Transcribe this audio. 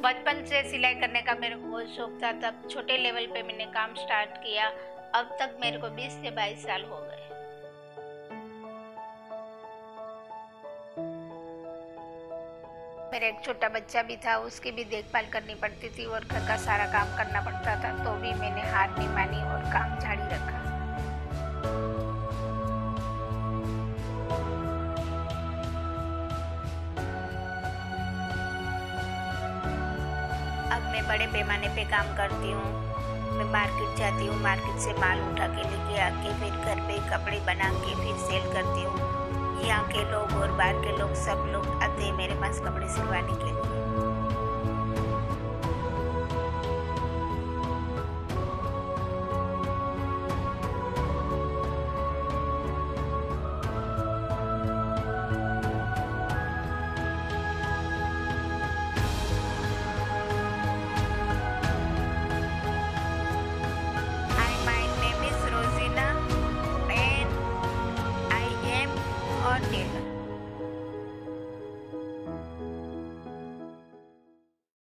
बचपन से सिलाई करने का मेरे को बहुत शौक था। तब छोटे लेवल पे मैंने काम स्टार्ट किया। अब तक मेरे को 20 से 22 साल हो गए। मेरा एक छोटा बच्चा भी था, उसकी भी देखभाल करनी पड़ती थी और घर का सारा काम करना पड़ता था, तो भी मैंने हार नहीं मानी और काम जारी रखा। अब मैं बड़े पैमाने पे काम करती हूँ। मैं मार्केट जाती हूँ, मार्केट से माल उठा के लेके आके फिर घर पे कपड़े बना के फिर सेल करती हूँ। यहाँ के लोग और बाहर के लोग सब लोग आते हैं मेरे पास कपड़े सिलवाने के लिए।